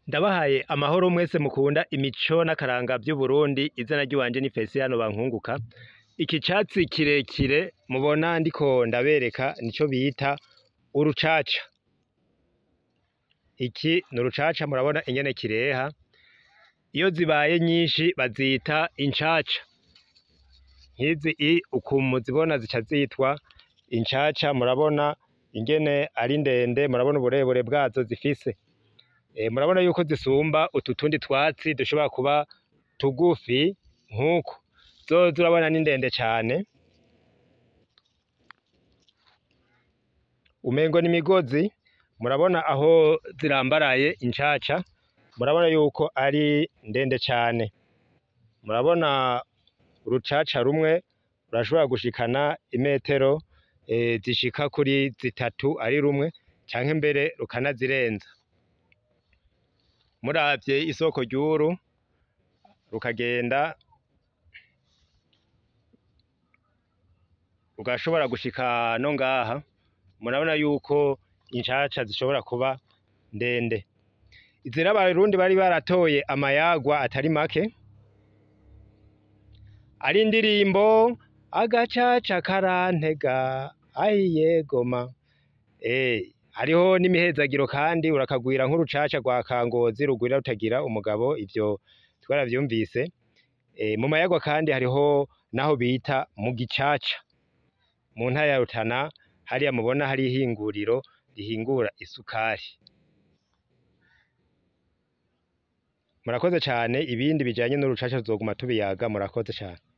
Ndabahaye amahoro mwese mukunda imico n'akaranga vy'Uburundi, izina ry'iwanje ni Fesiyano Bankunguka. Iki catsi kirekire mubona ndiko ndabereka nico bita urucaca. Iki ni urucaca, murabona ingene kireha. Iyo zibaye nyinshi bazita incaca. Nk'izi ukuntu muzibona zica zitwa incaca, murabona ingene ari ndende, murabona uburebure bwazo zifise. Murabona yuko zisumba utu tundi twatsi dushobora kuba tugufi nk'uku. Zozo urabona ni ndende cane, umengo ni imigozi. Murabona aho zirambaraye incaca, murabona yuko ari ndende cane. Murabona urucaca rumwe rurashobora gushikana imetero zishika kuri zitatu ari rumwe, canke mbere rukanazirenza. Muravye isoko ry'uru rukagenda rugashobora gushika no ngaha, murabona yuko incaca zishobora kuba ndende. Izi rero abarundi bari baratoye amayagwa atari make, ari indirimbo agacaca karantega ahiye goma. Hariho n'imihezagiro kandi urakagwira nk'urucaca rwa Kangozi rugwira rutagira umugabo, ivyo twaravyumvise. Mu mayagwa kandi hariho naho bita mu gicaca, mu ntara ya Rutana, hariya mubona hari ihinguriro rihingura isukari. Murakoze cane, ibindi bijanye n'urucaca tuzoguma tubiyaga. Murakoze cane.